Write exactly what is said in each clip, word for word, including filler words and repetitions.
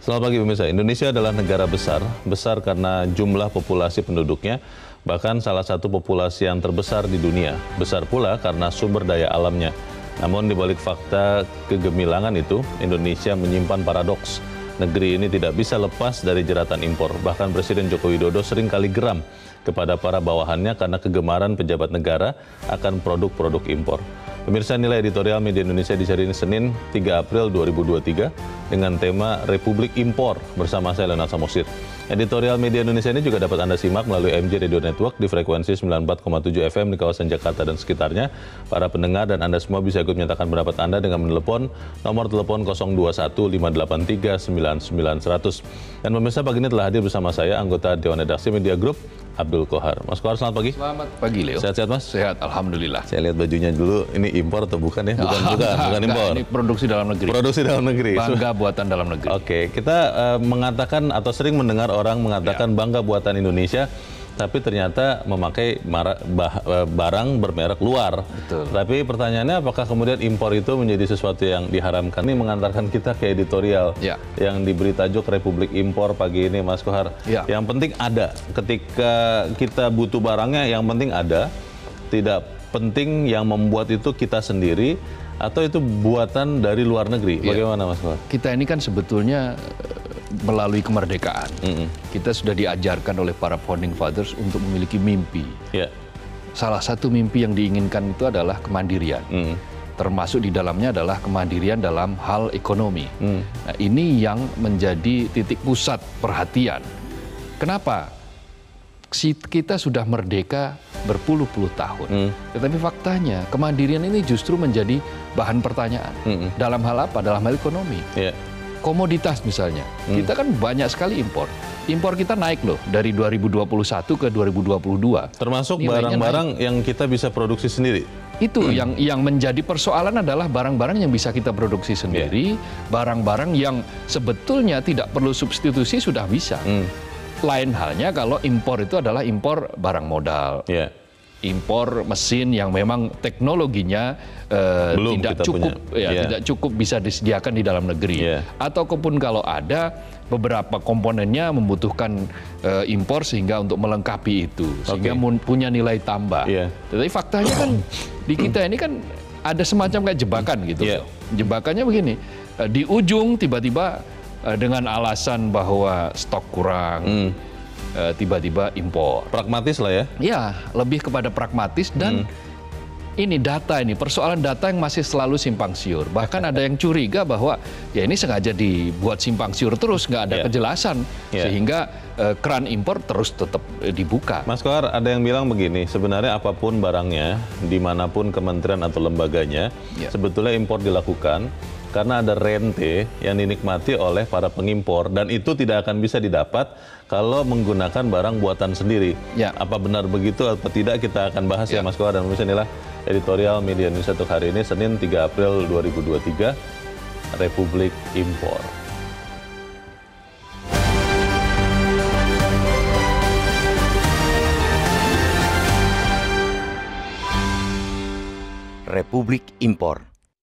Selamat pagi pemirsa. Indonesia adalah negara besar, besar karena jumlah populasi penduduknya, bahkan salah satu populasi yang terbesar di dunia. Besar pula karena sumber daya alamnya. Namun di balik fakta kegemilangan itu, Indonesia menyimpan paradoks. Negeri ini tidak bisa lepas dari jeratan impor. Bahkan Presiden Joko Widodo sering kali geram kepada para bawahannya karena kegemaran pejabat negara akan produk-produk impor. Pemirsa, nilai editorial Media Indonesia di seri ini Senin tiga April dua ribu dua puluh tiga dengan tema Republik Impor bersama saya Leonard Samosir. Editorial Media Indonesia ini juga dapat Anda simak melalui M J Radio Network di frekuensi sembilan puluh empat koma tujuh F M di kawasan Jakarta dan sekitarnya. Para pendengar dan Anda semua bisa ikut menyatakan pendapat Anda dengan menelepon nomor telepon nol dua satu lima delapan tiga sembilan sembilan seratus. Dan pemirsa, pagi ini telah hadir bersama saya anggota Dewan Redaksi Media Group, Abdul Kohar. Mas Kohar, selamat pagi. Selamat pagi, Leo. Sehat-sehat, Mas? Sehat, alhamdulillah. Saya lihat bajunya dulu, ini impor atau bukan ya? Bukan, nah, bukan, enggak, bukan impor. Ini produksi dalam negeri. Produksi dalam negeri. Bangga buatan dalam negeri. Oke, kita uh, mengatakan atau sering mendengar orang mengatakan ya, bangga buatan Indonesia, tapi ternyata memakai mara, bah, barang bermerek luar. Betul. Tapi pertanyaannya, apakah kemudian impor itu menjadi sesuatu yang diharamkan? Ini mengantarkan kita ke editorial ya, yang diberi tajuk Republik Impor pagi ini, Mas Kohar. Ya. Yang penting ada. Ketika kita butuh barangnya, yang penting ada. Tidak penting yang membuat itu kita sendiri atau itu buatan dari luar negeri. Ya. Bagaimana, Mas Kohar? Kita ini kan sebetulnya melalui kemerdekaan, mm-hmm. kita sudah diajarkan oleh para founding fathers untuk memiliki mimpi. Yeah. Salah satu mimpi yang diinginkan itu adalah kemandirian. Mm. Termasuk di dalamnya adalah kemandirian dalam hal ekonomi. Mm. Nah, ini yang menjadi titik pusat perhatian. Kenapa? Kita sudah merdeka berpuluh-puluh tahun. Mm. Tetapi faktanya kemandirian ini justru menjadi bahan pertanyaan. Mm-mm. Dalam hal apa? Dalam hal ekonomi. Yeah. Komoditas misalnya, hmm. kita kan banyak sekali impor. Impor kita naik loh dari dua ribu dua puluh satu ke dua ribu dua puluh dua. Termasuk barang-barang yang kita bisa produksi sendiri. Itu hmm. yang yang menjadi persoalan adalah barang-barang yang bisa kita produksi sendiri, barang-barang yeah. yang sebetulnya tidak perlu substitusi sudah bisa. Hmm. Lain halnya kalau impor itu adalah impor barang modal. Yeah. Impor mesin yang memang teknologinya uh, tidak cukup ya, yeah. tidak cukup bisa disediakan di dalam negeri. Yeah. Ataupun kalau ada beberapa komponennya membutuhkan uh, impor sehingga untuk melengkapi itu sehingga okay. punya nilai tambah. Yeah. Tetapi faktanya kan di kita ini kan ada semacam kayak jebakan gitu. Yeah. Jebakannya begini, uh, di ujung tiba-tiba uh, dengan alasan bahwa stok kurang. Mm. tiba-tiba impor. Pragmatis lah ya? Ya, lebih kepada pragmatis dan hmm. ini data ini, persoalan data yang masih selalu simpang siur. Bahkan ada yang curiga bahwa ya ini sengaja dibuat simpang siur terus, nggak ada yeah. kejelasan. Yeah. Sehingga uh, keran impor terus tetap uh, dibuka. Mas Kohar, ada yang bilang begini, sebenarnya apapun barangnya, dimanapun kementerian atau lembaganya, yeah. sebetulnya impor dilakukan karena ada rente yang dinikmati oleh para pengimpor dan itu tidak akan bisa didapat kalau menggunakan barang buatan sendiri. Ya. Apa benar begitu atau tidak, kita akan bahas ya, ya Mas Kohar. Dan pemirsa, inilah editorial Media Indonesia untuk hari ini Senin tiga April dua ribu dua puluh tiga, Republik Impor. Republik Impor.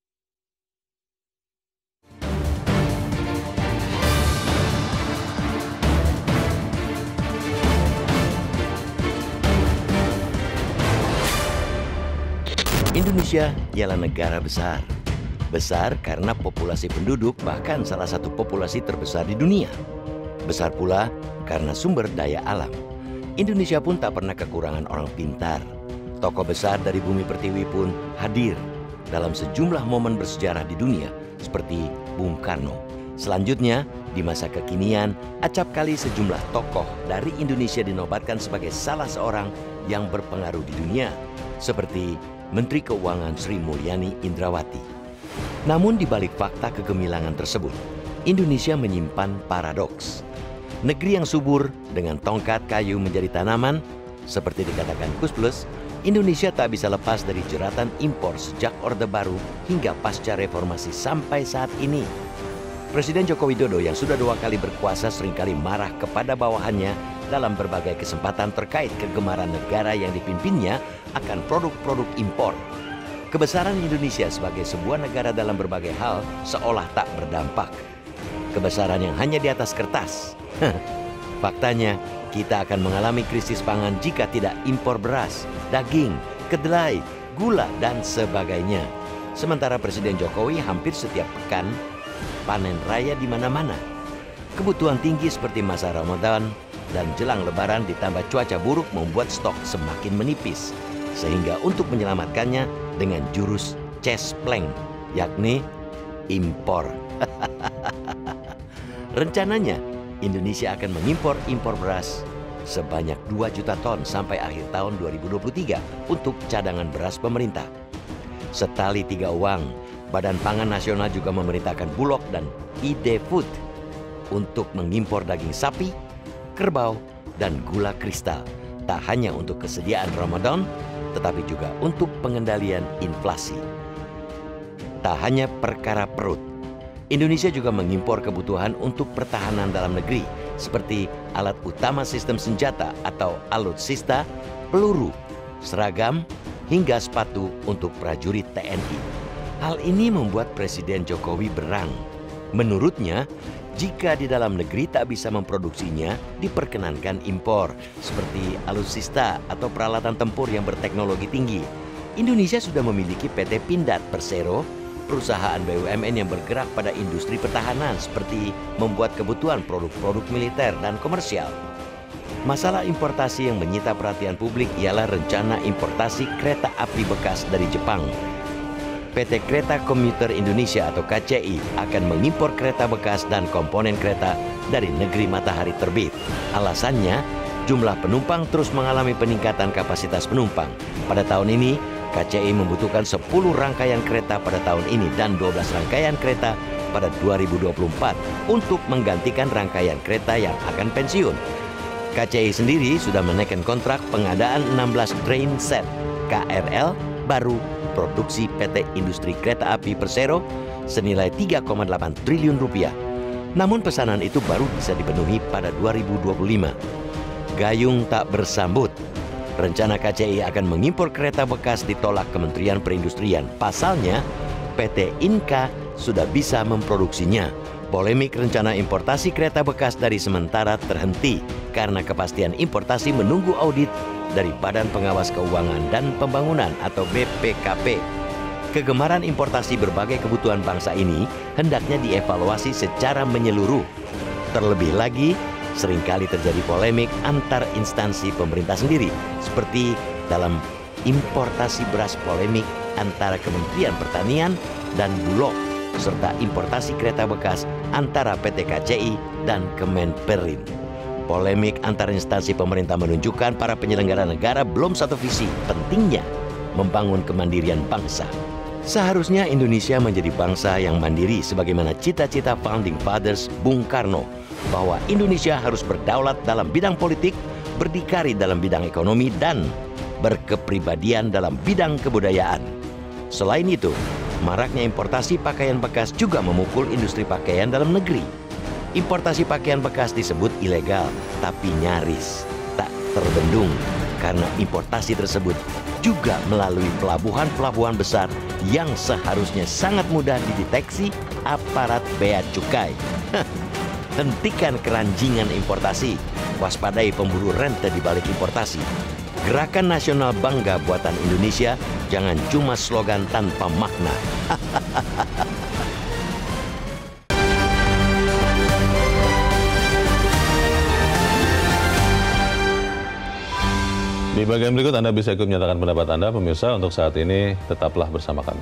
Indonesia ialah negara besar. Besar karena populasi penduduk bahkan salah satu populasi terbesar di dunia. Besar pula karena sumber daya alam. Indonesia pun tak pernah kekurangan orang pintar. Tokoh besar dari bumi pertiwi pun hadir dalam sejumlah momen bersejarah di dunia seperti Bung Karno. Selanjutnya, di masa kekinian, acap kali sejumlah tokoh dari Indonesia dinobatkan sebagai salah seorang yang berpengaruh di dunia, seperti Menteri Keuangan Sri Mulyani Indrawati. Namun di balik fakta kegemilangan tersebut, Indonesia menyimpan paradoks. Negeri yang subur dengan tongkat kayu menjadi tanaman, seperti dikatakan Kus Plus, Indonesia tak bisa lepas dari jeratan impor sejak Orde Baru hingga pasca reformasi sampai saat ini. Presiden Joko Widodo yang sudah dua kali berkuasa seringkali marah kepada bawahannya dalam berbagai kesempatan terkait kegemaran negara yang dipimpinnya akan produk-produk impor. Kebesaran Indonesia sebagai sebuah negara dalam berbagai hal seolah tak berdampak. kebesaran yang hanya di atas kertas. Faktanya, kita akan mengalami krisis pangan jika tidak impor beras, daging, kedelai, gula, dan sebagainya. Sementara Presiden Jokowi hampir setiap pekan panen raya di mana-mana. Kebutuhan tinggi seperti masa Ramadan dan jelang Lebaran ditambah cuaca buruk membuat stok semakin menipis. Sehingga untuk menyelamatkannya dengan jurus cespleng, yakni impor. Rencananya, Indonesia akan mengimpor impor beras sebanyak dua juta ton sampai akhir tahun dua ribu dua puluh tiga untuk cadangan beras pemerintah. Setali tiga uang, Badan Pangan Nasional juga memerintahkan Bulog dan I D Food untuk mengimpor daging sapi, kerbau, dan gula kristal. Tak hanya untuk kesediaan Ramadan, tetapi juga untuk pengendalian inflasi. Tak hanya perkara perut, Indonesia juga mengimpor kebutuhan untuk pertahanan dalam negeri seperti alat utama sistem senjata atau alutsista, peluru, seragam, hingga sepatu untuk prajurit T N I. Hal ini membuat Presiden Jokowi berang. Menurutnya, jika di dalam negeri tak bisa memproduksinya, diperkenankan impor seperti alutsista atau peralatan tempur yang berteknologi tinggi. Indonesia sudah memiliki P T Pindad Persero, perusahaan B U M N yang bergerak pada industri pertahanan seperti membuat kebutuhan produk-produk militer dan komersial. Masalah importasi yang menyita perhatian publik ialah rencana importasi kereta api bekas dari Jepang. P T Kereta Komuter Indonesia atau K C I akan mengimpor kereta bekas dan komponen kereta dari negeri matahari terbit. Alasannya, jumlah penumpang terus mengalami peningkatan kapasitas penumpang. Pada tahun ini, K C I membutuhkan sepuluh rangkaian kereta pada tahun ini dan dua belas rangkaian kereta pada dua ribu dua puluh empat untuk menggantikan rangkaian kereta yang akan pensiun. K C I sendiri sudah menaikkan kontrak pengadaan enam belas train set K R L baru produksi P T Industri Kereta Api Persero senilai tiga koma delapan triliun rupiah. Namun pesanan itu baru bisa dipenuhi pada dua ribu dua puluh lima. Gayung tak bersambut. Rencana K C I akan mengimpor kereta bekas ditolak Kementerian Perindustrian. Pasalnya, P T Inka sudah bisa memproduksinya. Polemik rencana importasi kereta bekas dari sementara terhenti karena kepastian importasi menunggu audit dari Badan Pengawas Keuangan dan Pembangunan atau B P K P. Kegemaran importasi berbagai kebutuhan bangsa ini hendaknya dievaluasi secara menyeluruh. Terlebih lagi, seringkali terjadi polemik antar instansi pemerintah sendiri, seperti dalam importasi beras polemik antara Kementerian Pertanian dan Bulog, serta importasi kereta bekas antara P T K C I dan Kemenperin. Polemik antar instansi pemerintah menunjukkan para penyelenggara negara belum satu visi pentingnya membangun kemandirian bangsa. Seharusnya Indonesia menjadi bangsa yang mandiri sebagaimana cita-cita Founding Fathers Bung Karno, bahwa Indonesia harus berdaulat dalam bidang politik, berdikari dalam bidang ekonomi, dan berkepribadian dalam bidang kebudayaan. Selain itu, maraknya importasi pakaian bekas juga memukul industri pakaian dalam negeri. Importasi pakaian bekas disebut ilegal, tapi nyaris tak terbendung karena importasi tersebut juga melalui pelabuhan-pelabuhan besar yang seharusnya sangat mudah dideteksi aparat bea cukai. Hentikan keranjingan importasi, waspadai pemburu rente di balik importasi. Gerakan Nasional Bangga Buatan Indonesia jangan cuma slogan tanpa makna. Di bagian berikut Anda bisa ikut menyatakan pendapat Anda, pemirsa. Untuk saat ini tetaplah bersama kami.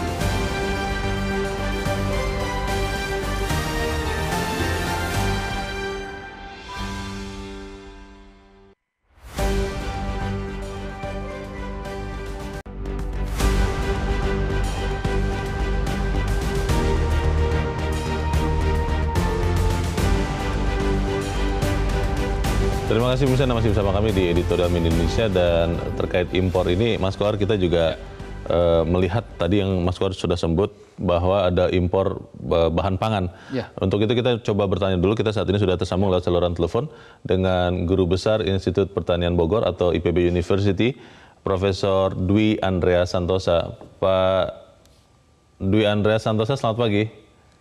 Terima kasih pemirsa, Anda masih bersama kami di Editorial Media Indonesia. Dan terkait impor ini, Mas Kohar, kita juga uh, melihat tadi yang Mas Kohar sudah sebut bahwa ada impor uh, bahan pangan. Ya. Untuk itu kita coba bertanya dulu, kita saat ini sudah tersambung lewat saluran telepon dengan Guru Besar Institut Pertanian Bogor atau I P B University, Profesor Dwi Andreas Santosa. Pak Dwi Andreas Santosa, selamat pagi.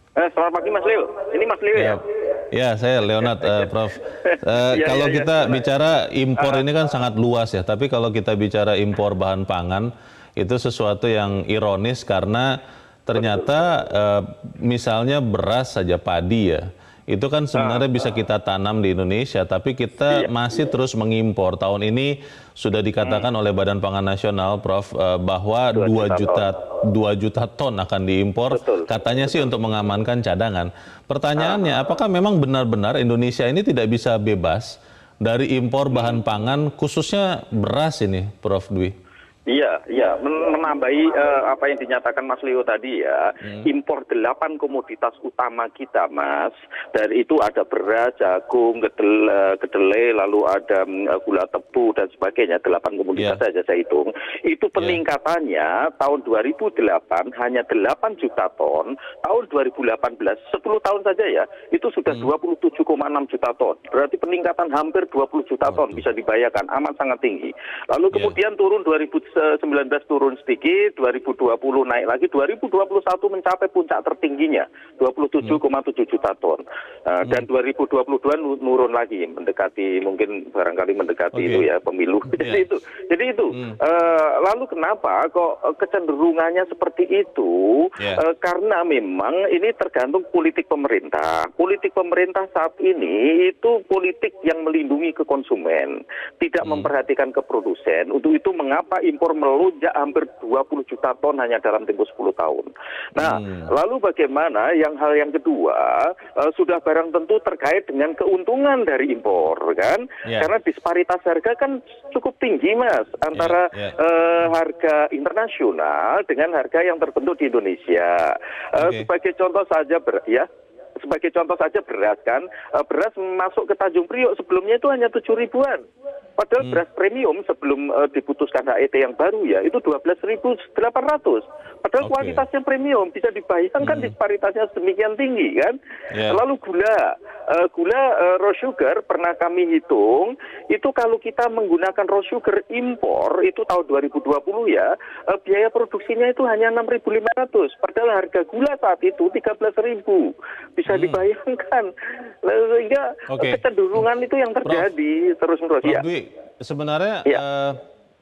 Eh, selamat pagi Mas Leo. Ini Mas Leo ya? Ya, ya saya Leonard, uh, Prof. Uh, Ya, kalau ya, ya, kita gimana? bicara impor ini kan sangat luas ya, tapi kalau kita bicara impor bahan pangan itu sesuatu yang ironis karena ternyata uh, misalnya beras saja, padi ya, itu kan sebenarnya bisa kita tanam di Indonesia, tapi kita masih terus mengimpor. Tahun ini sudah dikatakan oleh Badan Pangan Nasional, Prof, uh, bahwa dua juta dua juta ton akan diimpor. Betul. Katanya sih untuk mengamankan cadangan. Pertanyaannya, apakah memang benar-benar Indonesia ini tidak bisa bebas dari impor bahan pangan, khususnya beras ini, Prof Dwi? Iya, iya. Men- Menambahi eh, apa yang dinyatakan Mas Leo tadi ya, Hmm. impor delapan komoditas utama kita, Mas. Dan itu ada beras, jagung, kedel- kedelai, lalu ada mm, gula tebu dan sebagainya. Delapan komoditas Iya. saja saya hitung. Itu peningkatannya tahun dua ribu delapan hanya delapan juta ton, tahun dua ribu delapan belas sepuluh tahun saja ya, itu sudah dua puluh tujuh koma enam juta ton. Berarti peningkatan hampir dua puluh juta ton, bisa dibayangkan, amat sangat tinggi. Lalu Iya. kemudian turun dua ribu sembilan belas turun sedikit, dua ribu dua puluh naik lagi, dua ribu dua puluh satu mencapai puncak tertingginya dua puluh tujuh koma tujuh juta ton. Uh, dan dua ribu dua puluh dua nu- nurun lagi, mendekati mungkin barangkali mendekati Oke. itu ya pemilu. Jadi Iya. itu. Jadi itu. Uh, lalu kenapa kok uh, kecenderungannya seperti itu? Iya. Uh, karena memang ini tergantung politik pemerintah. Politik pemerintah saat ini itu politik yang melindungi ke konsumen, tidak memperhatikan ke produsen. Untuk itu mengapa impor melonjak hampir dua puluh juta ton hanya dalam tempo sepuluh tahun. Nah, Hmm. lalu bagaimana yang hal yang kedua, uh, sudah barang tentu terkait dengan keuntungan dari impor kan? Ya. Karena disparitas harga kan cukup tinggi Mas antara Ya, ya. uh, harga internasional dengan harga yang terbentuk di Indonesia. Uh, Oke. Sebagai contoh saja ber ya sebagai contoh saja beras kan, uh, beras masuk ke Tanjung Priok sebelumnya itu hanya tujuh ribuan. Padahal Hmm. beras premium sebelum uh, diputuskan H E T yang baru ya itu dua belas ribu delapan ratus. Padahal Oke. kualitasnya premium, bisa dibayangkan Hmm. disparitasnya sedemikian tinggi kan. Ya. Lalu gula, uh, gula uh, raw sugar pernah kami hitung itu kalau kita menggunakan raw sugar impor itu tahun dua ribu dua puluh ya, uh, biaya produksinya itu hanya enam ribu lima ratus. Padahal harga gula saat itu tiga belas ribu. Bisa dibayangkan. Lalu sehingga uh, Oke. kecenderungan itu yang terjadi terus-menerus Prof ya. Dwi, sebenarnya Ya. eh,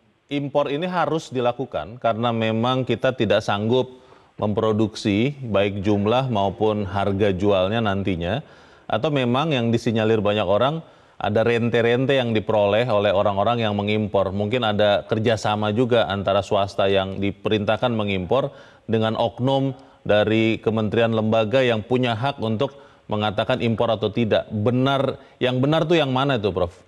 impor ini harus dilakukan karena memang kita tidak sanggup memproduksi baik jumlah maupun harga jualnya nantinya, atau memang yang disinyalir banyak orang ada rente-rente yang diperoleh oleh orang-orang yang mengimpor. Mungkin ada kerjasama juga antara swasta yang diperintahkan mengimpor dengan oknum dari kementerian lembaga yang punya hak untuk mengatakan impor atau tidak. Benar, yang benar tuh yang mana itu, Prof?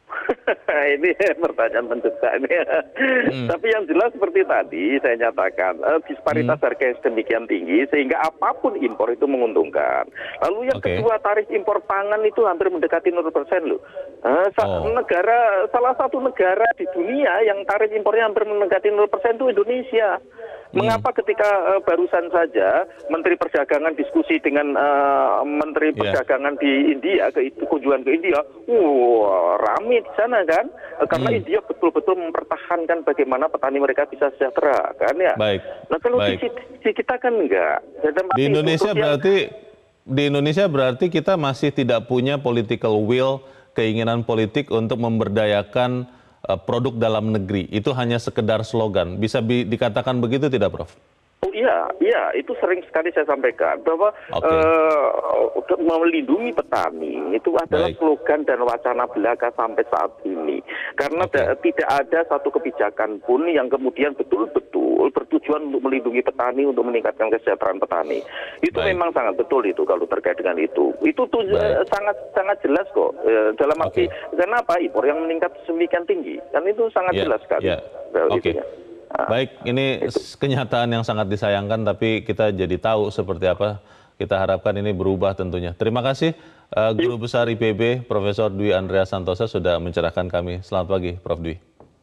Ini pertanyaan mendesak ini. Tapi yang jelas seperti tadi saya nyatakan eh, disparitas harga yang sedemikian tinggi sehingga apapun impor itu menguntungkan. Lalu yang Oke. kedua, tarif impor pangan itu hampir mendekati nol persen loh. Eh, sa- Oh. negara salah satu negara di dunia yang tarif impornya hampir mendekati nol persen itu Indonesia. Mengapa ketika uh, barusan saja Menteri Perdagangan diskusi dengan uh, Menteri Iya. Perdagangan di India, ke kunjungan ke India, wah rame di sana kan, Uh, karena Hmm. India betul-betul mempertahankan bagaimana petani mereka bisa sejahtera kan ya. Baik. Nah kalau Baik. di, di kita kan enggak. Dan Di masih Indonesia untuk yang- berarti di Indonesia berarti kita masih tidak punya political will, keinginan politik untuk memberdayakan uh, produk dalam negeri. Itu hanya sekedar slogan. Bisa bi- dikatakan begitu tidak, Prof? Oh iya, iya itu sering sekali saya sampaikan bahwa Oke. eh, melindungi petani itu adalah Baik. slogan dan wacana belaka sampai saat ini. Karena Oke. da- tidak ada satu kebijakan pun yang kemudian betul-betul bertujuan untuk melindungi petani, untuk meningkatkan kesejahteraan petani. Itu Baik. memang sangat betul itu kalau terkait dengan itu. Itu tuh Baik. eh, sangat sangat jelas kok eh, dalam arti Oke. kenapa impor yang meningkat sedemikian tinggi. Dan itu sangat Ya, jelas sekali. ya. eh, Oke. itunya. Ah. Baik, ini s- kenyataan yang sangat disayangkan, tapi kita jadi tahu seperti apa. Kita harapkan ini berubah tentunya. Terima kasih uh, Guru Besar I P B, Profesor Dwi Andreas Santosa sudah mencerahkan kami. Selamat pagi, Prof Dwi.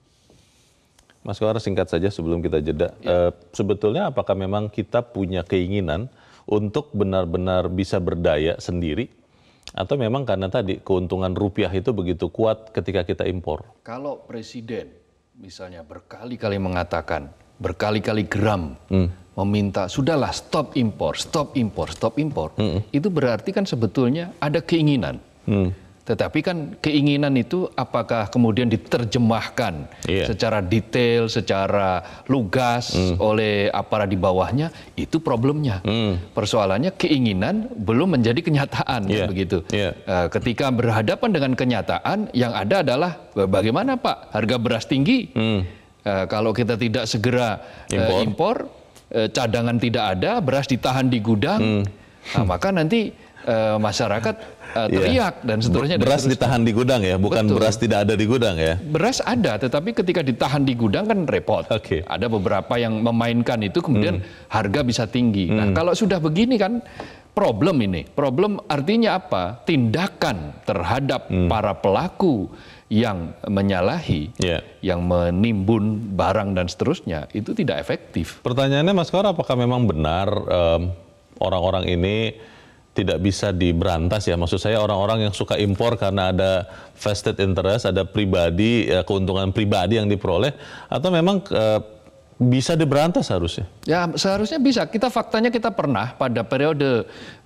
Mas Kohar, singkat saja sebelum kita jeda. Uh, sebetulnya apakah memang kita punya keinginan untuk benar-benar bisa berdaya sendiri? Atau memang karena tadi keuntungan rupiah itu begitu kuat ketika kita impor? Kalau presiden misalnya berkali-kali mengatakan, berkali-kali geram meminta sudahlah stop impor, stop impor, stop impor, hmm. itu berarti kan sebetulnya ada keinginan. Hmm. Tetapi kan keinginan itu apakah kemudian diterjemahkan yeah. secara detail, secara lugas mm. oleh aparat di bawahnya, itu problemnya. Mm. Persoalannya keinginan belum menjadi kenyataan, yeah. kan begitu. Yeah. Uh, ketika berhadapan dengan kenyataan, yang ada adalah bagaimana Pak, harga beras tinggi, mm. uh, kalau kita tidak segera impor, uh, impor uh, cadangan tidak ada, beras ditahan di gudang, mm. nah, maka nanti uh, masyarakat Uh, teriak yeah. dan seterusnya. Beras dan ditahan di gudang ya, bukan Betul. beras tidak ada di gudang ya? Beras ada, tetapi ketika ditahan di gudang kan repot. Okay. Ada beberapa yang memainkan itu, kemudian hmm. harga bisa tinggi. Hmm. Nah kalau sudah begini kan problem ini. Problem artinya apa? Tindakan terhadap hmm. para pelaku yang menyalahi, yeah. yang menimbun barang dan seterusnya, itu tidak efektif. Pertanyaannya Mas Kohar, apakah memang benar um, orang-orang ini tidak bisa diberantas ya? Maksud saya orang-orang yang suka impor karena ada vested interest, ada pribadi, ya, keuntungan pribadi yang diperoleh, atau memang uh, bisa diberantas harusnya? Ya seharusnya bisa. Kita faktanya kita pernah pada periode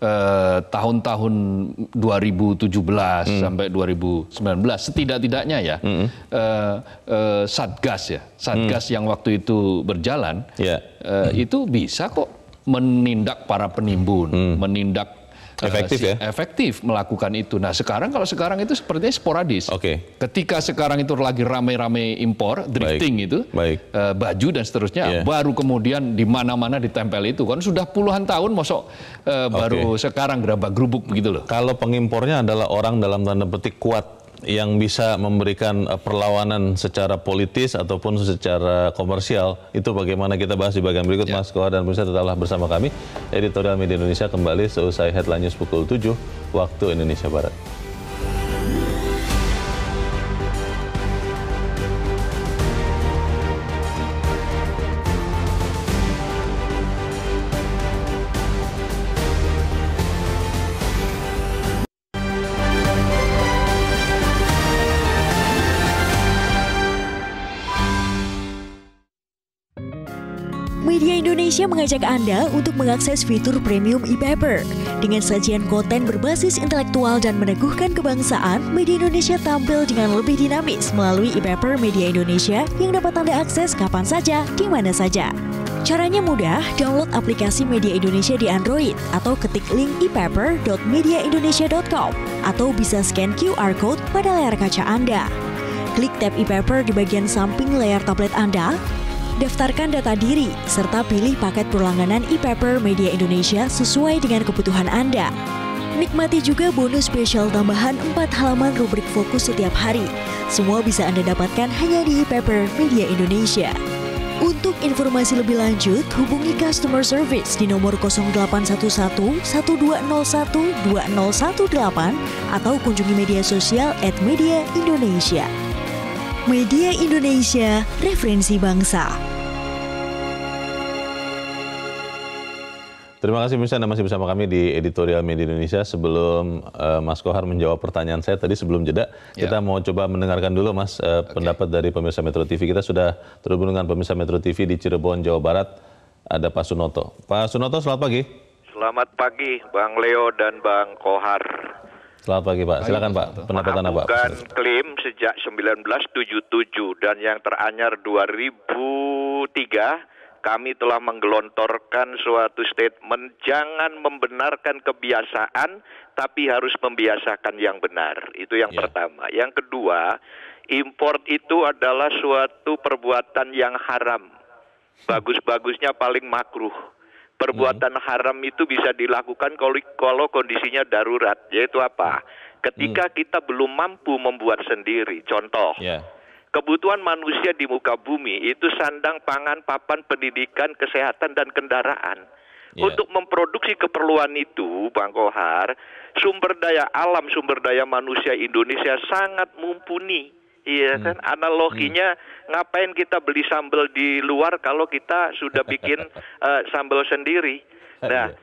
tahun-tahun uh, dua ribu tujuh belas hmm. sampai dua ribu sembilan belas setidak-tidaknya ya hmm. uh, uh, Satgas ya, Satgas hmm. yang waktu itu berjalan yeah. uh, hmm. itu bisa kok menindak para penimbun, hmm. menindak efektif uh, ya? Efektif melakukan itu. Nah sekarang kalau sekarang itu sepertinya sporadis. Oke. Okay. Ketika sekarang itu lagi rame-rame impor, drifting Baik. itu, Baik. Uh, baju dan seterusnya, yeah. baru kemudian di mana-mana ditempel itu. Kan sudah puluhan tahun, mosok uh, baru okay. sekarang gerabak-gerubuk begitu loh. Kalau pengimpornya adalah orang dalam tanda petik kuat, yang bisa memberikan perlawanan secara politis ataupun secara komersial, itu bagaimana kita bahas di bagian berikut. Ya. Mas Kohar dan pemirsa tetaplah bersama kami. Editorial Media Indonesia kembali seusai Headline News pukul tujuh waktu Indonesia Barat. Media Indonesia mengajak Anda untuk mengakses fitur premium e-paper. Dengan sajian konten berbasis intelektual dan meneguhkan kebangsaan, Media Indonesia tampil dengan lebih dinamis melalui e-paper Media Indonesia yang dapat Anda akses kapan saja, di mana saja. Caranya mudah, download aplikasi Media Indonesia di Android atau ketik link e paper dot media indonesia dot com atau bisa scan Q R code pada layar kaca Anda. Klik tab e-paper di bagian samping layar tablet Anda. Daftarkan data diri, serta pilih paket berlangganan e-paper Media Indonesia sesuai dengan kebutuhan Anda. Nikmati juga bonus spesial tambahan empat halaman rubrik fokus setiap hari. Semua bisa Anda dapatkan hanya di e-paper Media Indonesia. Untuk informasi lebih lanjut, hubungi customer service di nomor nol delapan satu satu, satu dua nol satu, dua nol satu delapan atau kunjungi media sosial at Media Indonesia. Media Indonesia, referensi bangsa. Terima kasih pemirsa, Anda masih bersama kami di Editorial Media Indonesia. Sebelum uh, Mas Kohar menjawab pertanyaan saya tadi sebelum jeda, ya. kita mau coba mendengarkan dulu Mas uh, okay. pendapat dari pemirsa Metro T V. Kita sudah terhubung dengan pemirsa Metro T V di Cirebon, Jawa Barat. Ada Pak Sunoto. Pak Sunoto, selamat pagi. Selamat pagi, Bang Leo dan Bang Kohar. Selamat pagi Pak, silakan Pak, pendapat Anda Pak. Bukan klaim sejak seribu sembilan ratus tujuh puluh tujuh dan yang teranyar dua ribu tiga, kami telah menggelontorkan suatu statement, jangan membenarkan kebiasaan, tapi harus membiasakan yang benar. Itu yang yeah. pertama. Yang kedua, import itu adalah suatu perbuatan yang haram. Bagus-bagusnya paling makruh. Perbuatan hmm. haram itu bisa dilakukan kalau, kalau kondisinya darurat, yaitu apa? Ketika hmm. kita belum mampu membuat sendiri. Contoh, yeah. kebutuhan manusia di muka bumi itu sandang, pangan, papan, pendidikan, kesehatan, dan kendaraan. Yeah. Untuk memproduksi keperluan itu, Bang Kohar, sumber daya alam, sumber daya manusia Indonesia sangat mumpuni. Iya kan, hmm. analoginya hmm. ngapain kita beli sambal di luar kalau kita sudah bikin uh, sambal sendiri. Nah,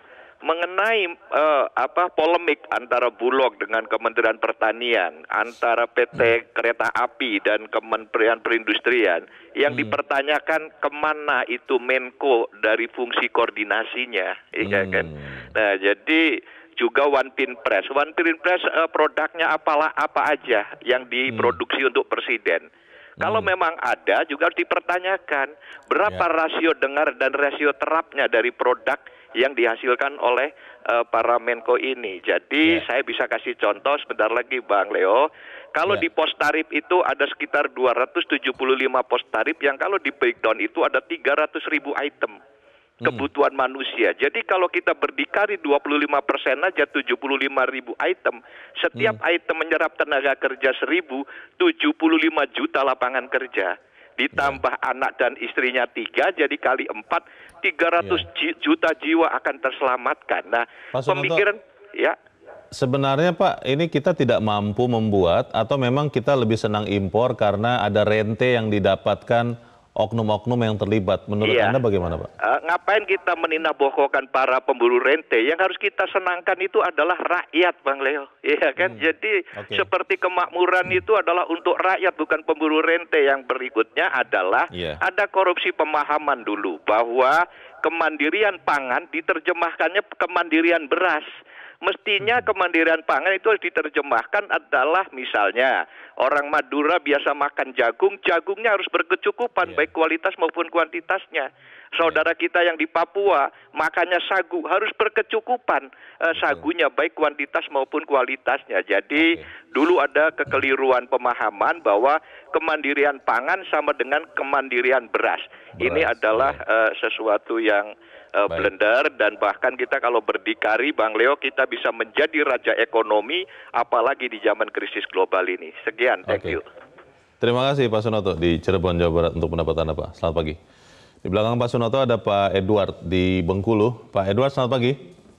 mengenai uh, apa polemik antara Bulog dengan Kementerian Pertanian, antara P T hmm. Kereta Api dan Kementerian Perindustrian, yang hmm. dipertanyakan kemana itu Menko dari fungsi koordinasinya, hmm. ya kan? Nah, jadi juga One Pin Press, One Pin Press uh, produknya apalah apa aja yang diproduksi hmm. untuk presiden. Kalau hmm. memang ada juga harus dipertanyakan berapa ya. rasio dengar dan rasio terapnya dari produk yang dihasilkan oleh uh, para Menko ini. Jadi yeah. saya bisa kasih contoh sebentar lagi Bang Leo. Kalau yeah. di pos tarif itu ada sekitar dua ratus tujuh puluh lima pos tarif yang kalau di breakdown itu ada tiga ratus ribu item kebutuhan hmm. manusia. Jadi kalau kita berdikari dua puluh lima persen aja tujuh puluh lima ribu item, setiap hmm. item menyerap tenaga kerja seribu, tujuh puluh lima juta lapangan kerja. Ditambah yeah. anak dan istrinya tiga, jadi kali empat, tiga ratus yeah. juta jiwa akan terselamatkan. Nah, Pak pemikiran, ya. Sebenarnya Pak, ini kita tidak mampu membuat atau memang kita lebih senang impor karena ada rente yang didapatkan oknum-oknum yang terlibat. Menurut iya. Anda bagaimana Pak? Uh, ngapain kita menindabohkan para pemburu rente? Yang harus kita senangkan itu adalah rakyat, Bang Leo. Iya kan? Hmm. Jadi okay. seperti kemakmuran hmm. itu adalah untuk rakyat, bukan pemburu rente. Yang berikutnya adalah yeah. ada korupsi pemahaman dulu bahwa kemandirian pangan diterjemahkannya kemandirian beras. Mestinya kemandirian pangan itu harus diterjemahkan adalah misalnya orang Madura biasa makan jagung, jagungnya harus berkecukupan yeah. baik kualitas maupun kuantitasnya. Saudara kita yang di Papua makannya sagu harus berkecukupan uh, sagunya baik kuantitas maupun kualitasnya. Jadi okay. dulu ada kekeliruan pemahaman bahwa kemandirian pangan sama dengan kemandirian beras. beras. Ini adalah uh, sesuatu yang Uh, blender, dan bahkan kita kalau berdikari Bang Leo kita bisa menjadi raja ekonomi apalagi di zaman krisis global ini. Sekian, thank okay. you. Terima kasih Pak Sunoto di Cirebon, Jawa Barat untuk pendapat Anda Pak. Selamat pagi. Di belakang Pak Sunoto ada Pak Edward di Bengkulu. Pak Edward, selamat pagi.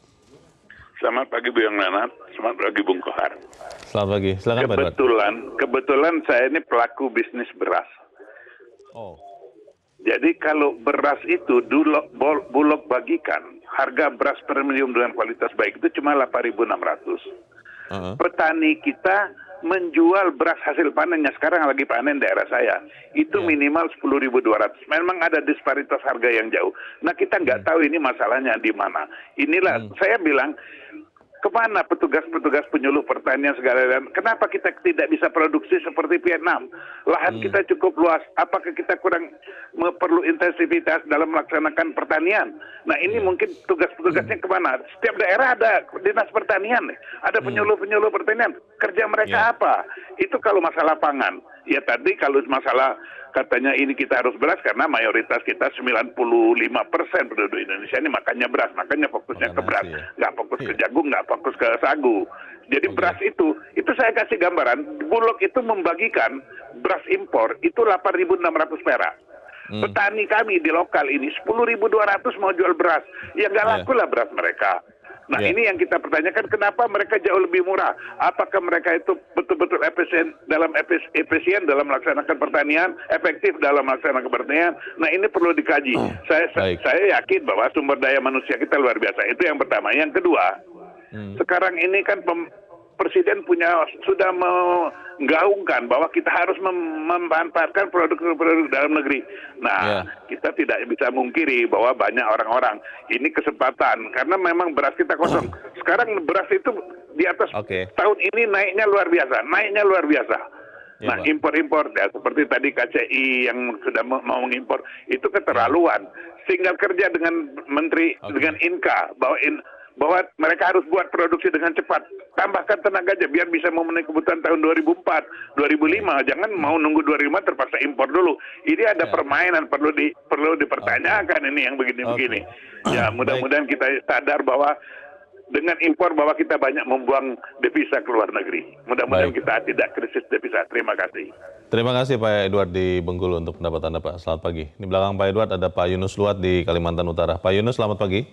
Selamat pagi Bu Yang Nanat, selamat pagi Bung Kohar. Selamat pagi, silakan Pak Edward. Kebetulan, kebetulan saya ini pelaku bisnis beras. Oh. Jadi kalau beras itu dulu Bulog bagikan, harga beras premium dengan kualitas baik itu cuma delapan ribu enam ratus. Uh-huh. Petani kita menjual beras hasil panennya, sekarang lagi panen daerah saya, itu yeah. minimal sepuluh ribu dua ratus. Memang ada disparitas harga yang jauh. Nah kita nggak hmm. tahu ini masalahnya di mana. Inilah hmm. saya bilang, kemana petugas-petugas penyuluh pertanian segala dan kenapa kita tidak bisa produksi seperti Vietnam? Lahan hmm. kita cukup luas. Apakah kita kurang perlu intensivitas dalam melaksanakan pertanian? Nah ini hmm. mungkin tugas-petugasnya hmm. kemana? Setiap daerah ada dinas pertanian, ada penyuluh-penyuluh pertanian. Kerja mereka yeah. apa? Itu kalau masalah pangan. Ya tadi kalau masalah katanya ini kita harus beras karena mayoritas kita sembilan puluh lima persen penduduk Indonesia ini makannya beras, makanya fokusnya Makan ke beras, ya. nggak fokus iya. ke jagung, nggak fokus ke sagu. Jadi okay. beras itu, itu saya kasih gambaran, Bulog itu membagikan beras impor itu delapan ribu enam ratus perak. Hmm. Petani kami di lokal ini sepuluh ribu dua ratus mau jual beras, ya nggak laku lah beras mereka. Nah yeah. ini yang kita pertanyakan, kenapa mereka jauh lebih murah? Apakah mereka itu betul-betul efisien dalam efisien dalam melaksanakan pertanian, efektif dalam melaksanakan pertanian? Nah ini perlu dikaji. Oh, saya baik. saya yakin bahwa sumber daya manusia kita luar biasa. Itu yang pertama. Yang kedua, hmm. sekarang ini kan pem Presiden punya sudah menggaungkan bahwa kita harus mem memanfaatkan produk-produk dalam negeri. Nah, yeah. kita tidak bisa mungkiri bahwa banyak orang-orang ini kesempatan karena memang beras kita kosong. Sekarang beras itu di atas okay. tahun ini naiknya luar biasa, naiknya luar biasa. Yeah, nah, impor-impor ya seperti tadi K C I yang sudah mau mengimpor itu keterlaluan. Tinggal kerja dengan Menteri okay. dengan Inka bahwa in, bahwa mereka harus buat produksi dengan cepat. Tambahkan tenaga aja biar bisa memenuhi kebutuhan tahun dua ribu empat, dua ribu lima. Jangan mau nunggu dua ribu lima terpaksa impor dulu. Ini ada ya. permainan perlu di perlu dipertanyakan okay. ini yang begini-begini. Okay. Ya, mudah-mudahan kita sadar bahwa dengan impor bahwa kita banyak membuang devisa ke luar negeri. Mudah-mudahan kita tidak krisis devisa. Terima kasih. Terima kasih Pak Edward di Bengkulu untuk pendapat Anda Pak. Selamat pagi. Di belakang Pak Edward ada Pak Yunus Luat di Kalimantan Utara. Pak Yunus, selamat pagi.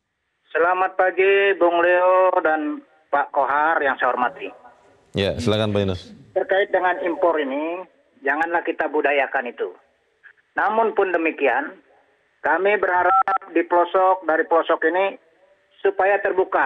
Selamat pagi Bung Leo dan Pak Kohar yang saya hormati. Ya, silakan Pak Yunus. Terkait dengan impor ini, janganlah kita budayakan itu. Namun pun demikian, kami berharap di pelosok dari pelosok ini supaya terbuka.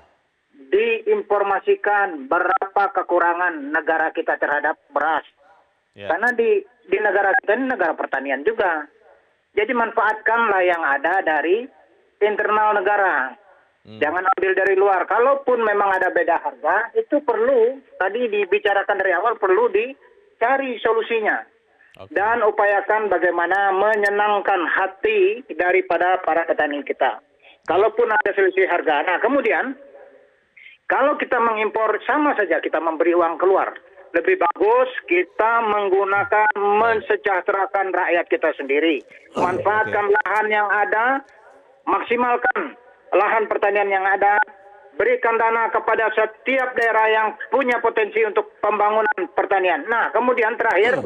Diinformasikan berapa kekurangan negara kita terhadap beras. Ya. Karena di di negara kita ini negara pertanian juga. Jadi manfaatkanlah yang ada dari internal negara. Hmm. Jangan ambil dari luar. Kalaupun memang ada beda harga, itu perlu, tadi dibicarakan dari awal, perlu dicari solusinya. Okay. Dan upayakan bagaimana menyenangkan hati daripada para petani kita. Kalaupun ada selisih harga. Nah, kemudian, kalau kita mengimpor, sama saja kita memberi uang keluar. Lebih bagus kita menggunakan mensejahterakan rakyat kita sendiri. Manfaatkan lahan yang ada, maksimalkan lahan pertanian yang ada, berikan dana kepada setiap daerah yang punya potensi untuk pembangunan pertanian. Nah, kemudian terakhir,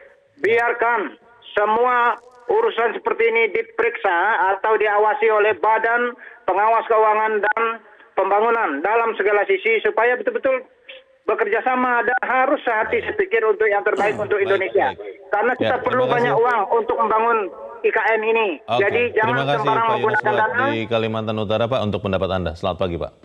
biarkan semua urusan seperti ini diperiksa atau diawasi oleh Badan Pengawas Keuangan dan Pembangunan dalam segala sisi supaya betul-betul bekerja sama dan harus sehati sepikir untuk yang terbaik untuk Indonesia. Baik, baik. Karena kita ya, perlu banyak uang untuk membangun I K N ini. Oke. Jadi jangan terima kasih sembarang Pak menggunakan dana. Di Kalimantan Utara, Pak, untuk pendapat Anda. Selamat pagi, Pak.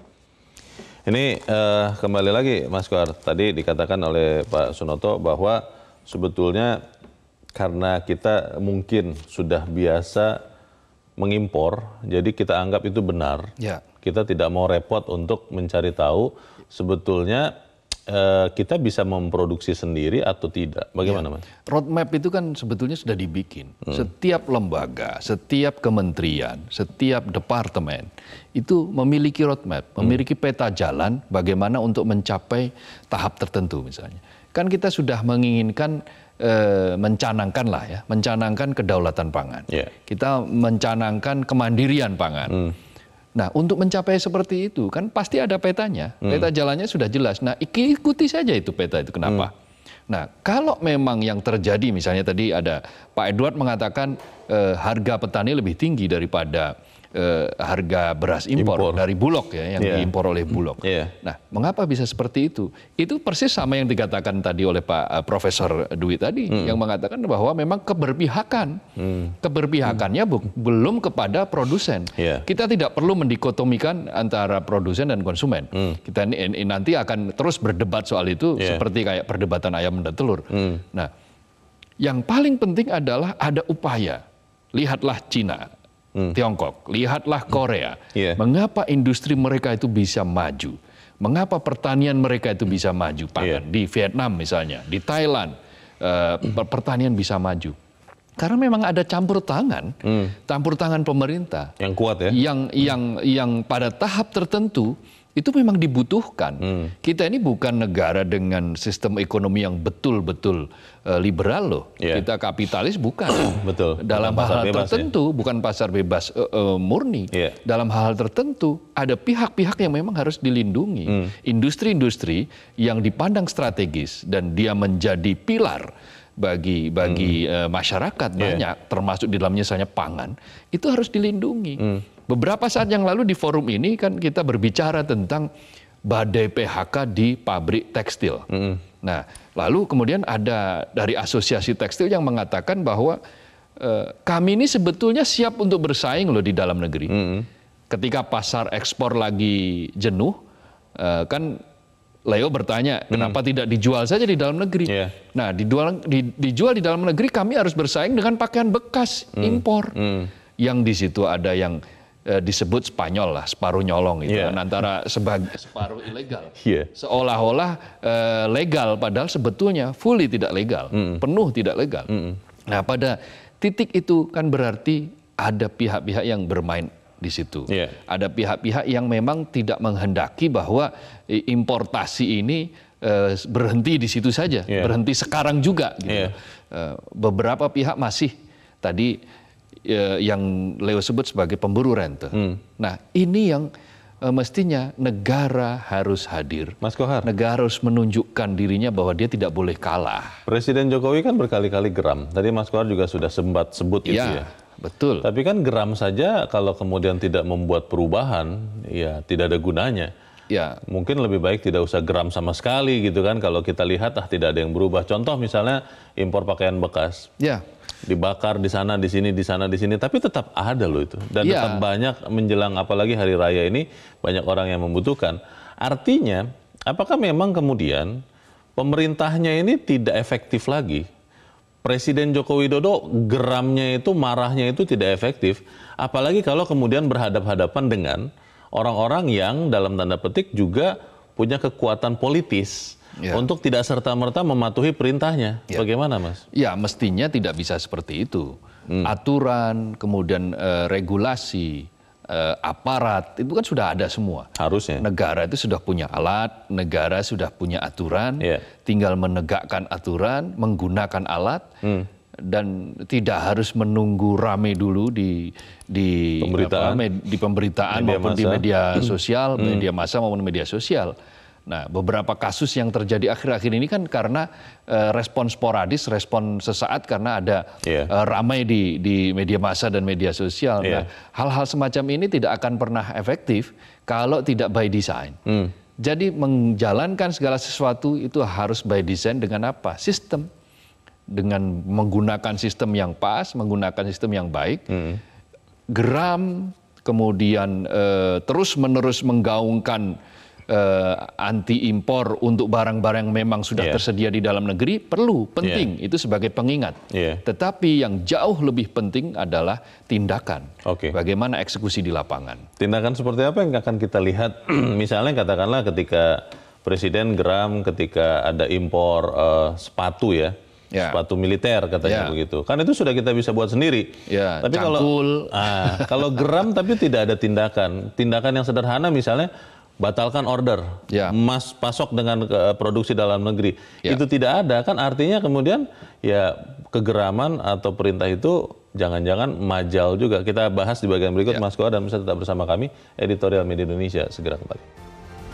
Ini uh, kembali lagi, Mas Kohar. Tadi dikatakan oleh Pak Sunoto bahwa sebetulnya karena kita mungkin sudah biasa mengimpor, jadi kita anggap itu benar. Ya. Kita tidak mau repot untuk mencari tahu sebetulnya eh, kita bisa memproduksi sendiri atau tidak. Bagaimana, ya. Mas? Roadmap itu kan sebetulnya sudah dibikin. Hmm. Setiap lembaga, setiap kementerian, setiap departemen itu memiliki roadmap, hmm. memiliki peta jalan bagaimana untuk mencapai tahap tertentu misalnya. Kan kita sudah menginginkan eh, mencanangkan lah ya, mencanangkan kedaulatan pangan. Yeah. Kita mencanangkan kemandirian pangan. Hmm. Nah, untuk mencapai seperti itu kan pasti ada petanya, hmm. peta jalannya sudah jelas. Nah, ikuti saja itu peta itu. Kenapa? Hmm. Nah, kalau memang yang terjadi, misalnya tadi ada Pak Edward mengatakan eh, harga petani lebih tinggi daripada eh, harga beras impor, impor dari Bulog ya, yang yeah. diimpor oleh Bulog. Yeah. Nah, mengapa bisa seperti itu? Itu persis sama yang dikatakan tadi oleh Pak uh, Profesor Dwi tadi, hmm. yang mengatakan bahwa memang keberpihakan, hmm. keberpihakannya hmm. belum kepada produsen. Yeah. Kita tidak perlu mendikotomikan antara produsen dan konsumen. Hmm. Kita ini, ini nanti akan terus berdebat soal itu, yeah. seperti kayak perdebatan ayam dan telur. Hmm. Nah, yang paling penting adalah ada upaya. Lihatlah Cina. Hmm. Tiongkok, lihatlah Korea, yeah. mengapa industri mereka itu bisa maju, mengapa pertanian mereka itu bisa maju, pangan, yeah. di Vietnam misalnya, di Thailand, uh, pertanian bisa maju. Karena memang ada campur tangan, hmm. campur tangan pemerintah yang kuat ya, yang yang yang pada tahap tertentu itu memang dibutuhkan. Hmm. Kita ini bukan negara dengan sistem ekonomi yang betul-betul uh, liberal loh. Yeah. Kita kapitalis bukan. Betul. Dalam hal tertentu, ya? Bukan pasar bebas uh, uh, murni. Yeah. Dalam hal tertentu ada pihak-pihak yang memang harus dilindungi. Hmm. Industri-industri yang dipandang strategis dan dia menjadi pilar bagi bagi hmm. uh, masyarakat yeah. banyak, termasuk di dalamnya misalnya pangan, itu harus dilindungi. Hmm. Beberapa saat yang lalu di forum ini kan kita berbicara tentang badai P H K di pabrik tekstil. Mm. Nah, lalu kemudian ada dari asosiasi tekstil yang mengatakan bahwa e, kami ini sebetulnya siap untuk bersaing loh di dalam negeri. Mm. Ketika pasar ekspor lagi jenuh, e, kan Leo bertanya, kenapa mm. tidak dijual saja di dalam negeri? Yeah. Nah, dijual di, dijual di dalam negeri kami harus bersaing dengan pakaian bekas mm. impor. Mm. Yang di situ ada yang disebut Spanyol lah, separuh nyolong itu yeah. kan, antara sebagai separuh ilegal, yeah. seolah-olah uh, legal padahal sebetulnya fully tidak legal, mm. penuh tidak legal. Mm. Nah, pada titik itu kan berarti ada pihak-pihak yang bermain di situ, yeah. ada pihak-pihak yang memang tidak menghendaki bahwa importasi ini uh, berhenti di situ saja, yeah. berhenti sekarang juga. Gitu. Yeah. Uh, beberapa pihak masih tadi yang Leo sebut sebagai pemburu rente. Hmm. Nah, ini yang uh, mestinya negara harus hadir. Mas Kohar. Negara harus menunjukkan dirinya bahwa dia tidak boleh kalah. Presiden Jokowi kan berkali-kali geram. Tadi Mas Kohar juga sudah sempat sebut itu ya. Ya. Betul. Tapi kan geram saja kalau kemudian tidak membuat perubahan, ya tidak ada gunanya. Ya. Mungkin lebih baik tidak usah geram sama sekali gitu kan, kalau kita lihat ah tidak ada yang berubah. Contoh misalnya impor pakaian bekas. Ya. Dibakar di sana, di sini, di sana, di sini, tapi tetap ada loh itu. Dan ya. tetap banyak menjelang apalagi hari raya ini banyak orang yang membutuhkan. Artinya, apakah memang kemudian pemerintahnya ini tidak efektif lagi? Presiden Joko Widodo geramnya itu, marahnya itu tidak efektif. Apalagi kalau kemudian berhadap-hadapan dengan orang-orang yang dalam tanda petik juga punya kekuatan politis ya. Untuk tidak serta-merta mematuhi perintahnya. Ya. Bagaimana, Mas? Ya, mestinya tidak bisa seperti itu. Hmm. Aturan, kemudian eh, regulasi, eh, aparat, itu kan sudah ada semua. Harusnya. Negara itu sudah punya alat, negara sudah punya aturan, ya. Tinggal menegakkan aturan, menggunakan alat, hmm. dan tidak harus menunggu rame dulu di di pemberitaan, apa, di pemberitaan media maupun massa. Di media sosial, hmm. media massa maupun media sosial. Nah, beberapa kasus yang terjadi akhir-akhir ini kan karena uh, respon sporadis, respon sesaat karena ada yeah. uh, ramai di, di media massa dan media sosial. Yeah. Nah, hal-hal semacam ini tidak akan pernah efektif kalau tidak by design. Mm. Jadi menjalankan segala sesuatu itu harus by design dengan apa? Sistem. Dengan menggunakan sistem yang pas, menggunakan sistem yang baik, mm. geram, kemudian uh, terus-menerus menggaungkan Uh, anti impor untuk barang-barang yang memang sudah yeah. tersedia di dalam negeri perlu, penting, yeah. itu sebagai pengingat. Yeah. Tetapi yang jauh lebih penting adalah tindakan. Okay. Bagaimana eksekusi di lapangan. Tindakan seperti apa yang akan kita lihat? Misalnya katakanlah ketika Presiden geram ketika ada impor uh, sepatu ya. Ya. Sepatu militer katanya ya. Begitu. Kan itu sudah kita bisa buat sendiri. Ya, tapi cangkul. kalau ah, kalau geram tapi tidak ada tindakan. Tindakan yang sederhana misalnya batalkan order, ya. Mas pasok dengan uh, produksi dalam negeri, ya. Itu tidak ada, kan artinya kemudian ya kegeraman atau perintah itu jangan-jangan majal juga. Kita bahas di bagian berikut, ya. Mas Koa, dan bisa tetap bersama kami, Editorial Media Indonesia, segera kembali.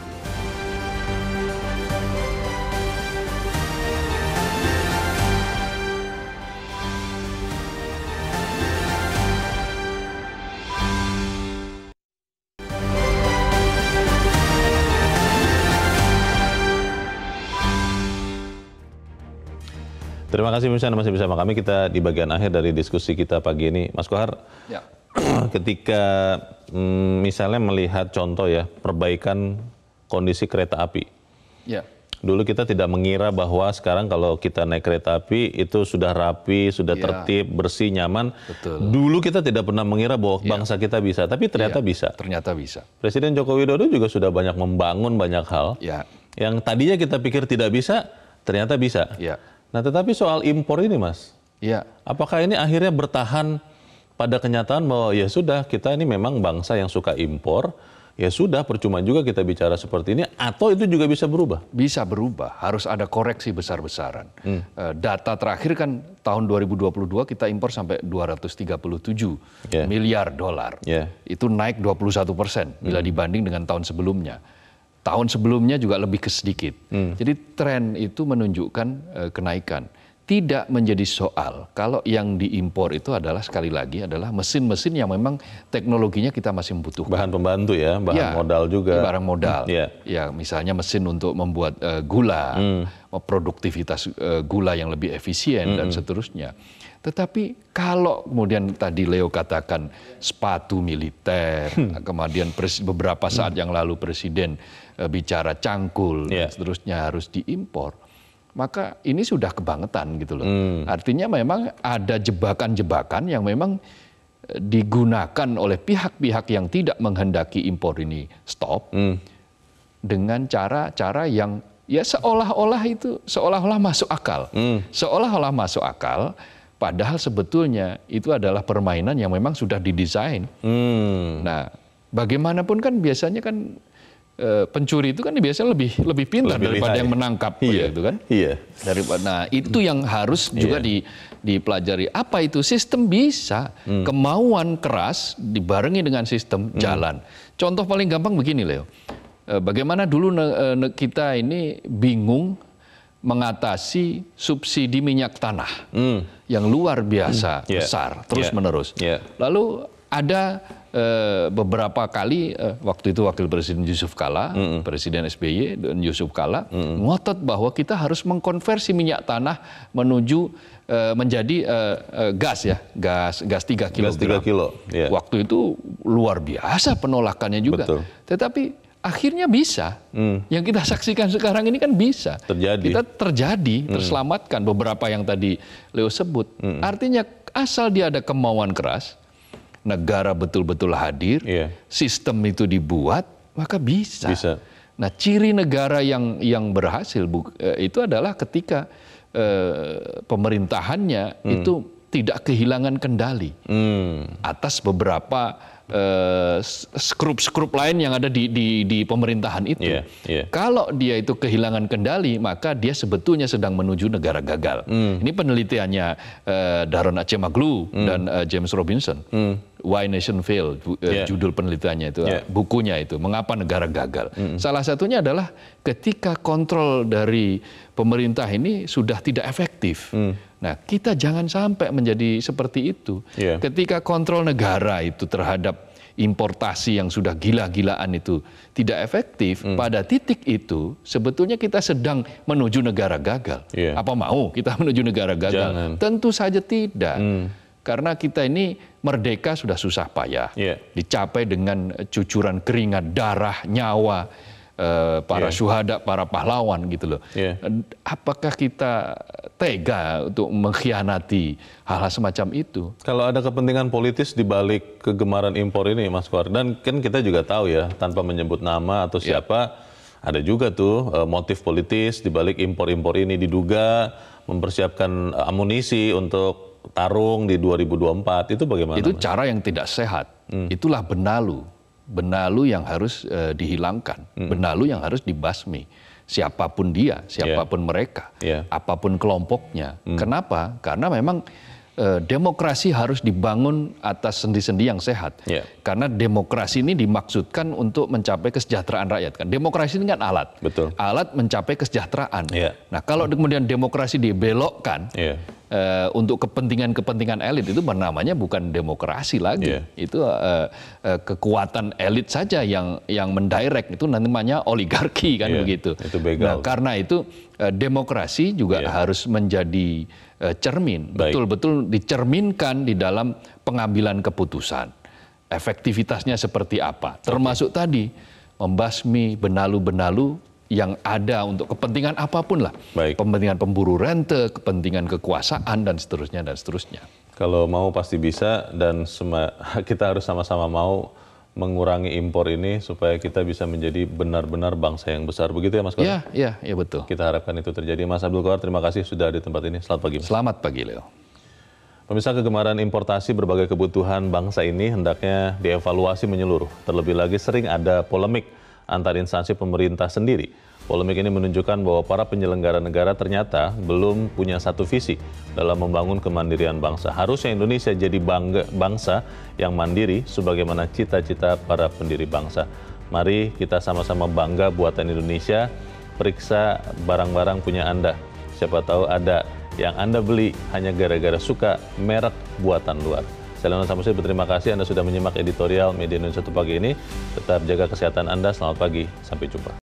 Terima kasih pemirsa masih bersama kami. Kita di bagian akhir dari diskusi kita pagi ini, Mas Kohar. Ya. Ketika mm, misalnya melihat contoh ya perbaikan kondisi kereta api. Ya. Dulu kita tidak mengira bahwa sekarang kalau kita naik kereta api itu sudah rapi, sudah ya. tertib, bersih, nyaman. Betul. Dulu kita tidak pernah mengira bahwa ya. bangsa kita bisa, tapi ternyata ya. bisa. Ternyata bisa. Presiden Joko Widodo juga sudah banyak membangun banyak hal. Ya. Yang tadinya kita pikir tidak bisa, ternyata bisa. Ya. Nah, tetapi soal impor ini, Mas, ya. apakah ini akhirnya bertahan pada kenyataan bahwa ya sudah, kita ini memang bangsa yang suka impor, ya sudah, percuma juga kita bicara seperti ini, atau itu juga bisa berubah? Bisa berubah, harus ada koreksi besar-besaran. Hmm. Uh, data terakhir kan tahun dua ribu dua puluh dua kita impor sampai dua ratus tiga puluh tujuh yeah. miliar dolar. Yeah. Itu naik dua puluh satu persen bila hmm. dibanding dengan tahun sebelumnya. Tahun sebelumnya juga lebih ke sedikit. Hmm. Jadi tren itu menunjukkan uh, kenaikan. Tidak menjadi soal kalau yang diimpor itu adalah sekali lagi adalah mesin-mesin yang memang teknologinya kita masih membutuhkan. Bahan pembantu ya, bahan ya, modal juga. Barang modal. Ya, ya misalnya mesin untuk membuat uh, gula, hmm. produktivitas uh, gula yang lebih efisien hmm. dan seterusnya. Tetapi kalau kemudian tadi Leo katakan sepatu militer, hmm. kemudian pres, beberapa saat hmm. yang lalu Presiden uh, bicara cangkul yeah. dan seterusnya harus diimpor, maka ini sudah kebangetan gitu loh. Hmm. Artinya memang ada jebakan-jebakan yang memang digunakan oleh pihak-pihak yang tidak menghendaki impor ini stop hmm. dengan cara-cara yang ya seolah-olah itu seolah-olah masuk akal, hmm. seolah-olah masuk akal. Padahal sebetulnya itu adalah permainan yang memang sudah didesain. Hmm. Nah, bagaimanapun kan biasanya kan e, pencuri itu kan biasanya lebih lebih pintar lebih daripada lihai. Yang menangkap, iya. gitu kan? Iya. Daripada, nah itu yang harus juga iya. di, dipelajari. Apa itu sistem bisa, hmm. kemauan keras dibarengi dengan sistem hmm. jalan. Contoh paling gampang begini, Leo. E, bagaimana dulu ne, ne, kita ini bingung mengatasi subsidi minyak tanah hmm. yang luar biasa hmm. yeah. besar terus yeah. menerus. Yeah. Lalu ada eh, beberapa kali eh, waktu itu Wakil Presiden Yusuf Kala, mm-hmm. Presiden S B Y dan Yusuf Kala mm-hmm. ngotot bahwa kita harus mengkonversi minyak tanah menuju eh, menjadi eh, eh, gas ya, gas gas tiga kilogram. Gas tiga kilo. Yeah. Waktu itu luar biasa penolakannya juga. Betul. Tetapi akhirnya bisa. Hmm. Yang kita saksikan sekarang ini kan bisa. Terjadi. Kita terjadi, terselamatkan hmm. beberapa yang tadi Leo sebut. Hmm. Artinya asal dia ada kemauan keras, negara betul-betul hadir, yeah. sistem itu dibuat, maka bisa. Bisa. Nah, ciri negara yang yang berhasil bu, eh, itu adalah ketika eh, pemerintahannya hmm. itu tidak kehilangan kendali hmm. atas beberapa Uh, skrup-skrup lain yang ada di, di, di pemerintahan itu. Yeah, yeah. Kalau dia itu kehilangan kendali, maka dia sebetulnya sedang menuju negara gagal. Mm. Ini penelitiannya uh, Daron Acemoglu mm. dan uh, James Robinson. Mm. Why Nation Fail, uh, yeah. judul penelitiannya itu, yeah. bukunya itu, Mengapa Negara Gagal. Mm. Salah satunya adalah ketika kontrol dari pemerintah ini sudah tidak efektif. Mm. Nah, kita jangan sampai menjadi seperti itu. Yeah. Ketika kontrol negara itu terhadap importasi yang sudah gila-gilaan itu tidak efektif, mm. pada titik itu sebetulnya kita sedang menuju negara gagal. Yeah. Apa mau kita menuju negara gagal? Jangan. Tentu saja tidak. Mm. Karena kita ini merdeka sudah susah payah. Yeah. Dicapai dengan cucuran keringat, darah, nyawa Uh, para yeah. syuhada, para pahlawan gitu loh. Yeah. Apakah kita tega untuk mengkhianati hal-hal semacam itu? Kalau ada kepentingan politis di balik kegemaran impor ini, Mas Koar, dan kan kita juga tahu ya, tanpa menyebut nama atau siapa, yeah. ada juga tuh uh, motif politis di balik impor-impor ini, diduga mempersiapkan uh, amunisi untuk tarung di dua ribu dua puluh empat. Itu bagaimana? Itu Mas? Cara yang tidak sehat. Hmm. Itulah benalu. Benalu yang harus uh, dihilangkan, mm. benalu yang harus dibasmi. Siapapun dia, siapapun yeah. mereka, yeah. apapun kelompoknya. Mm. Kenapa? Karena memang uh, demokrasi harus dibangun atas sendi-sendi yang sehat. Yeah. Karena demokrasi ini dimaksudkan untuk mencapai kesejahteraan rakyat. Kan demokrasi ini kan alat, betul. Alat mencapai kesejahteraan. Yeah. Nah, kalau kemudian demokrasi dibelokkan. Yeah. Uh, untuk kepentingan-kepentingan elit itu namanya bukan demokrasi lagi, yeah. itu uh, uh, kekuatan elit saja yang yang mendirect, itu namanya oligarki kan yeah. begitu. Itu begal. Nah, karena itu uh, demokrasi juga yeah. harus menjadi uh, cermin, betul-betul dicerminkan di dalam pengambilan keputusan. Efektivitasnya seperti apa? Termasuk okay. tadi membasmi benalu-benalu yang ada untuk kepentingan apapun lah. Baik. Kepentingan pemburu rente, kepentingan kekuasaan, dan seterusnya, dan seterusnya. Kalau mau pasti bisa, dan kita harus sama-sama mau mengurangi impor ini supaya kita bisa menjadi benar-benar bangsa yang besar. Begitu ya Mas Koar? Iya, iya, ya, betul. Kita harapkan itu terjadi. Mas Abdul Qohar, terima kasih sudah di tempat ini. Selamat pagi, Mas. Selamat pagi, Leo. Pemirsa, kegemaran importasi berbagai kebutuhan bangsa ini hendaknya dievaluasi menyeluruh. Terlebih lagi sering ada polemik antar instansi pemerintah sendiri. Polemik ini menunjukkan bahwa para penyelenggara negara ternyata belum punya satu visi dalam membangun kemandirian bangsa. Harusnya Indonesia jadi bangga, bangsa yang mandiri sebagaimana cita-cita para pendiri bangsa. Mari kita sama-sama bangga buatan Indonesia, periksa barang-barang punya Anda. Siapa tahu ada yang Anda beli hanya gara-gara suka merek buatan luar. Saya Leonard Samsudin berterima kasih Anda sudah menyimak editorial Media Indonesia satu pagi ini. Tetap jaga kesehatan Anda. Selamat pagi. Sampai jumpa.